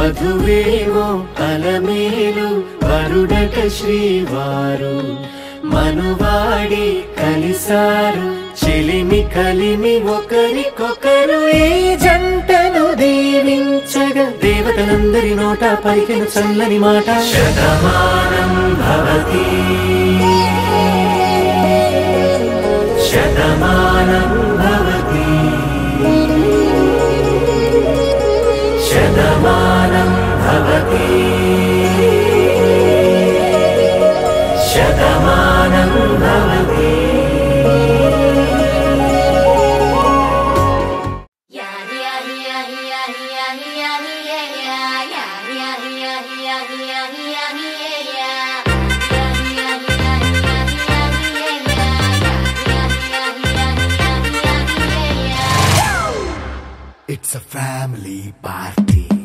వధువేమో అలమేలు వరుడట శ్రీవారు మనువాడి కలిసారు చెలిమి కలిమి ఒకరికొకరు ఈ జంటను దీవించగా దేవతలందరి నోట పలికిన చల్లని మాట Shatamanam Bhavati Shatamanam Bhavati Shatamanam Bhavati Shatamanam Bhavati It's a family party.